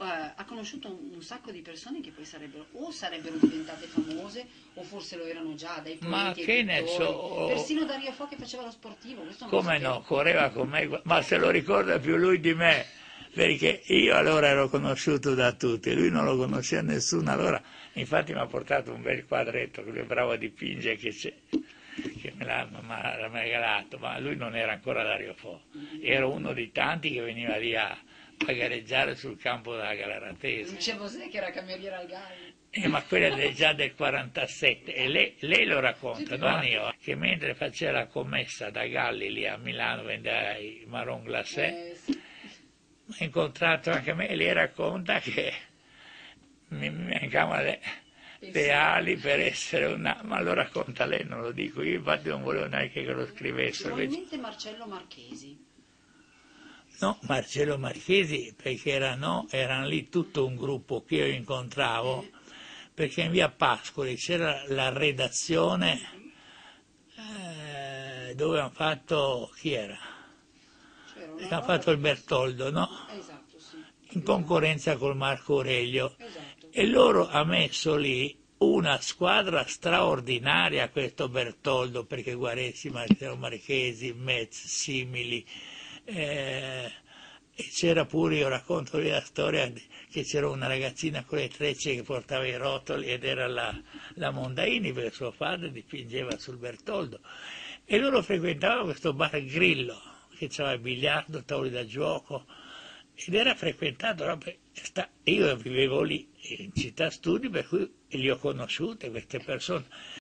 ha conosciuto un sacco di persone che poi sarebbero diventate famose o forse lo erano già, dai Ma poeti ai che ne pittori, so, persino Dario Fo che faceva lo sportivo, questo non lo come sapevo. no, correva con me, ma se lo ricorda più lui di me, perché io allora ero conosciuto da tutti, lui non lo conosceva nessuno, allora infatti mi ha portato un bel quadretto che lui è bravo a dipingere, che me l'ha regalato, ma lui non era ancora Dario Fo, era uno dei tanti che veniva lì a gareggiare sul campo della Galaratese. Lucia Bosè che era cameriera al Galli. Ma quella è già del 47 e lei lo racconta, Sì, non io, che mentre faceva la commessa da Galli lì a Milano, vendeva i marron glacé, Sì. ho incontrato anche me e lei racconta che mi mancavano le ali per essere una... ma lo racconta lei, non lo dico io, infatti non volevo neanche che lo scrivesse. Probabilmente Marcello Marchesi. No, Marcello Marchesi, perché erano lì tutto un gruppo che io incontravo, perché in via Pascoli c'era la redazione dove hanno fatto, chi era? C'era una Che hanno roba fatto il Bertoldo, no? Esatto, sì. In concorrenza col Marco Aurelio. Esatto. E loro ha messo lì una squadra straordinaria, questo Bertoldo, perché Guareschi, Marcello Marchesi, Metz, simili. E c'era pure, io racconto lì la storia, che c'era una ragazzina con le trecce che portava i rotoli ed era la Mondaini, perché suo padre dipingeva sul Bertoldo. E loro frequentavano questo bar Grillo, che aveva il biliardo, tavoli da gioco, ed era frequentato, no? Io vivevo lì in città studi, per cui li ho conosciute queste persone.